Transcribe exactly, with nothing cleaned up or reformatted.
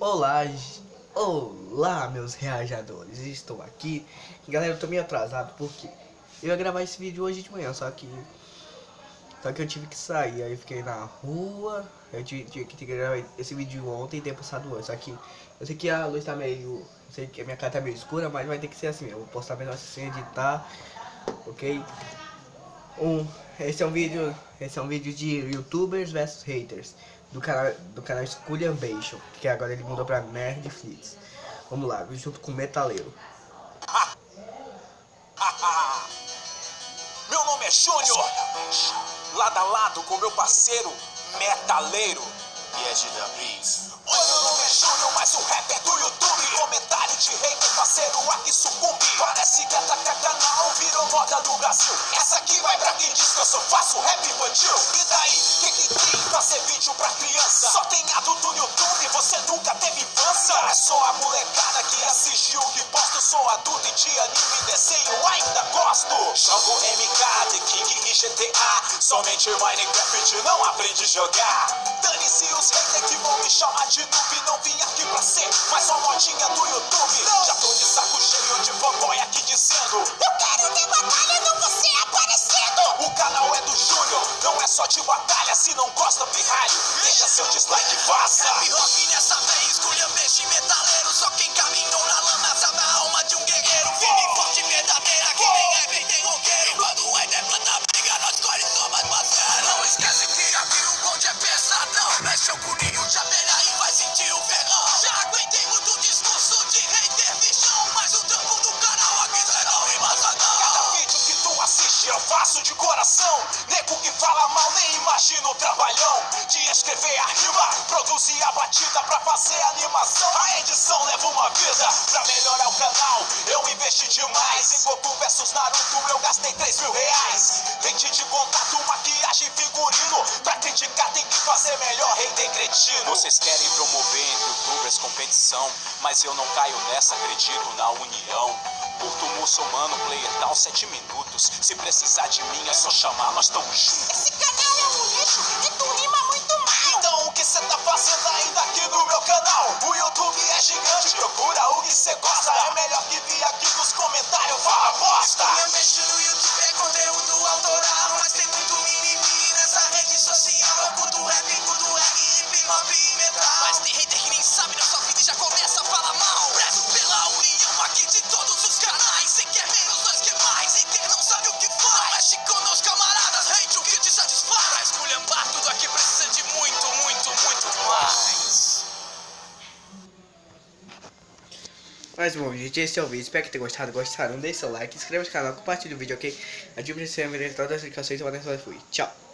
Olá, g- olá meus reajadores, estou aqui. Galera, eu tô meio atrasado porque eu ia gravar esse vídeo hoje de manhã, só que só que eu tive que sair, aí eu fiquei na rua. Eu tive, tive que gravar esse vídeo ontem e ter postado hoje, só que eu sei que a luz tá meio, eu sei que a minha cara tá meio escura, mas vai ter que ser assim, eu vou postar melhor sem editar, ok? Um, esse é um vídeo, esse é um vídeo de YouTubers versus haters do canal do canal Esculhambation, que agora ele mudou pra Nerdflix. Vamos lá, junto com o Metaleiro. Meu nome é Júnior, lado a lado com meu parceiro Metaleiro e é de da Biz. Oi, meu nome é Júnior, mas o rap é do YouTube. Comentário de hater, parceiro, aqui sucumbe. Parece que atacar canal virou moda no Brasil. Essa aqui vai pra quem diz que eu só faço rap infantil. E daí, quem que tem fazer vídeo pra criança? Só tem adulto no YouTube, você nunca teve infância. É só a molecada que assiste o que posto. Sou adulto e de anime e desenho ainda gosto. Jogo M K, The King e G T A. Somente Minecraft não aprende a jogar. Dane-se os haters que vão me chamar de noob. Não vim aqui pra ser mais uma modinha do YouTube. Não. Já tô de saco cheio de fanboy aqui dizendo: eu quero ver batalha, não você aparecendo. O canal é do Júnior, não é só de batalha. Se não gosta, pirralho, deixa seu dislike e vaza. Rap rock nessa vez, escolha mexe metaleiro. Só quem caminhou na lama sabe a alma de um guerreiro. Firme e forte, verdadeira, que nem rapper tem roqueiro. Quando o Eder planta briga, nós colhe só mais parceiro. Não esquece que aqui o bonde é pesadão. Mexe o cuninho de abelha e vai sentir o ferrão. Já aguentei muito discurso de hater, bichão. Mas o trampo do canal aqui será um embaçadão. Cada vídeo que tu assiste eu faço de coração. Nego que fala mal nem imagina o trabalhão de escrever a rima, produzir a batida pra fazer a animação. A edição leva uma vida pra melhorar o canal. Eu investi demais em Goku versus Naruto, eu gastei três mil reais. Lente de contato, maquiagem, figurino. Pra criticar tem que fazer melhor, hater cretino. Vocês querem promover entre youtubers competição, mas eu não caio nessa, acredito na união. Curto muçulmano, player tal, sete minutos. Se precisar de mim é só chamar, nós tamo juntos. Esse canal é um lixo e tu rima muito mal. Então o que cê tá fazendo ainda aqui no meu canal? O YouTube é gigante, procura o que cê gosta. É melhor que vir aqui nos comentários, fala bosta. Eu mexo no YouTube, é conteúdo autoral. Mas tem muito mimimi nessa rede social. Eu curto rap, curto reggae, hip hop e metal. Mas tem hater que nem sabe da sua vida e já começa a falar mal. Prezo pela união aqui de todos os canais. Cê quer menos, nós quer mais. Hater não sabe o que faz. Mexe com meus camaradas, hate o que te satisfaz. Pra esculhambar tudo aqui precisa de muito, muito, muito mais. Mas bom, gente, esse é o vídeo. Espero que tenham gostado. Gostaram? Deixe seu like, inscreva no canal, compartilhe o vídeo, ok? Ative o sininho para todas as notificações e mandem sua fui. Tchau.